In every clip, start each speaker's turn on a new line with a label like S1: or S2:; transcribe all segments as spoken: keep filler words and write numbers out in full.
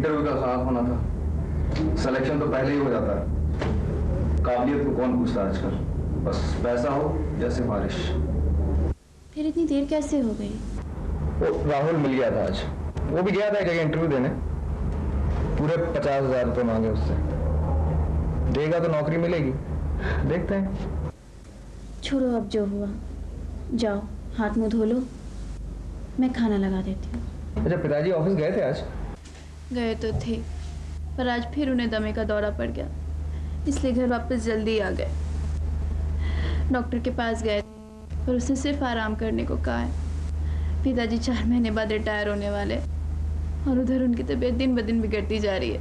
S1: Interview का खराब होना था, सिलेक्शन तो पहले ही हो जाता है। काबिलियत को कौन पूछता आजकल, बस पैसा हो या सिफारिश।
S2: फिर इतनी देर कैसे हो गई?
S1: वो राहुल मिल गया था आज, वो भी गया था एक जगह इंटरव्यू देने, पूरे पचास हजार रुपये मांगे उससे। देगा तो नौकरी मिलेगी, देखते हैं।
S2: छोड़ो अब जो हुआ, जाओ हाथ मुंह धो लो, मैं खाना लगा देती हूँ।
S1: अच्छा, पिताजी ऑफिस गए थे आज?
S2: गए तो थे, पर आज फिर उन्हें दमे का दौरा पड़ गया, इसलिए घर वापस जल्दी आ गए। डॉक्टर के पास गए पर उसने सिर्फ आराम करने को कहा है। पिताजी चार महीने बाद रिटायर होने वाले और उधर उनकी तबीयत दिन ब दिन बिगड़ती जा रही है।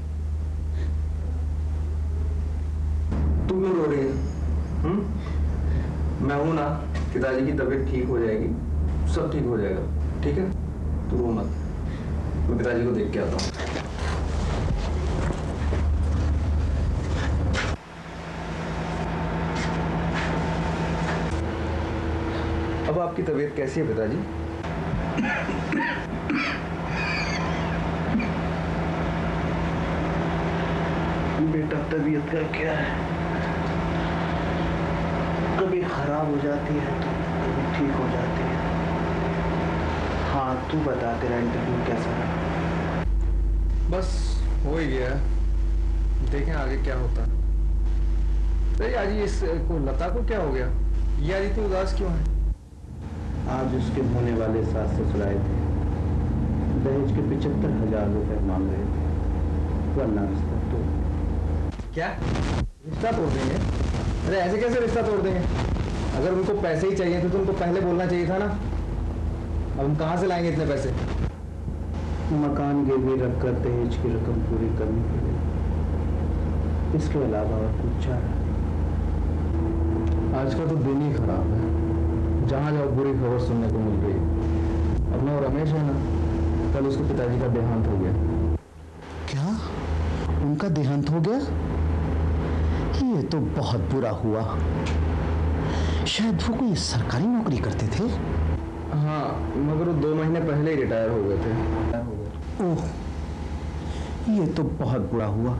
S1: तू क्यों रो रही है? हम्म? मैं हूं ना, पिताजी की तबीयत ठीक हो जाएगी, सब ठीक हो जाएगा, ठीक है? तू रो मत, मैं पिताजी को देख के आता हूँ। अब आपकी तबीयत कैसी है पिताजी?
S3: बेटा, तबीयत का क्या है, कभी खराब हो जाती है तो कभी ठीक हो जाती है। हाँ, तू बता, तेरा इंटरव्यू कैसा रहा?
S1: बस हो ही गया है, देखें आगे क्या होता है। अरे आज इस को लता को क्या हो गया, ये आज इतनी उदास क्यों है?
S3: आज उसके होने वाले सास ससुराए थे, दहेज के पिछहत्तर हजार रुपए मांग रहे थे, वरना रिश्ता तो।
S1: क्या रिश्ता तोड़ देंगे? अरे ऐसे कैसे रिश्ता तोड़ देंगे? अगर उनको पैसे ही चाहिए थे तो उनको पहले बोलना चाहिए था ना। अब हम कहाँ से लाएंगे इतने पैसे?
S3: मकान गिरवी रखकर दहेज की रकम पूरी करने के लिए, इसके अलावा और कुछ चाह रहा।
S1: आज का तो दिन ही खराब है, जहाँ जाओ बुरी खबर सुनने को मिल गई। अपना रमेश है ना, कल उसके पिताजी का देहांत हो गया।
S3: क्या उनका देहांत हो गया? ये तो बहुत बुरा हुआ। शायद वो कोई सरकारी नौकरी करते थे।
S1: हाँ, मगर वो दो महीने पहले ही रिटायर हो गए थे।
S3: ओह, ये तो बहुत बुरा हुआ।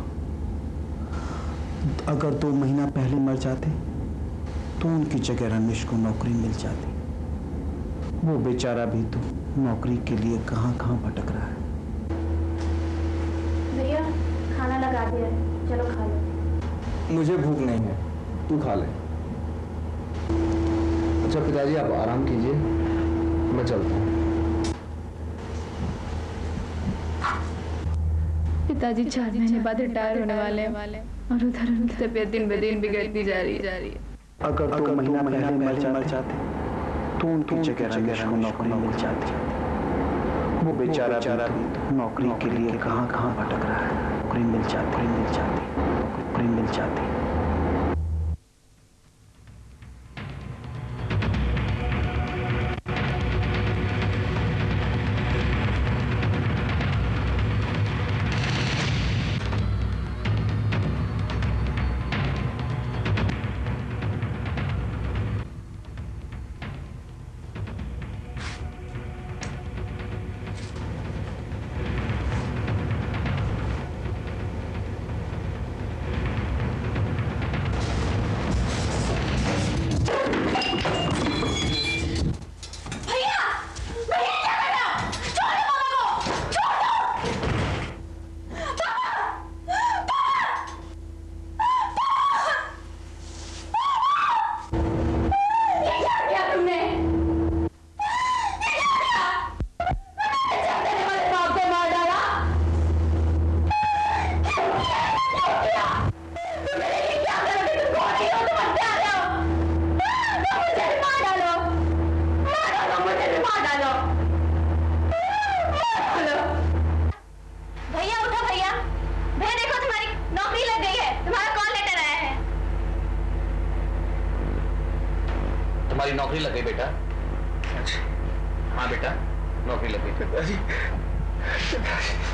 S3: अगर दो महीना पहले मर जाते तो उनकी जगह रमेश को नौकरी मिल जाती। वो बेचारा भी तो नौकरी के लिए कहां कहां भटक रहा है।
S2: भैया खाना लगा दिया है, चलो खा लो।
S1: मुझे भूख नहीं है, तू खा ले। अच्छा पिताजी, आप आराम कीजिए, मैं चलता हूँ।
S2: पिताजी चार महीने बाद रिटायर होने वाले हैं और उधर उनकी तबीयत दिन ब दिन बिगड़ती जा रही है।
S3: अगर दो महीना पहले मर जाते तो उनकी जगह रमेश को नौकरी मिल जाती। वो बेचारा भी नौकरी के लिए कहां कहां भटक रहा है। नौकरी मिल जाती, मिल जाती, नौकरी मिल जाती।
S4: तुम्हारी नौकरी लग गई बेटा। हाँ बेटा, नौकरी लग गई।
S1: पिताजी, पिताजी।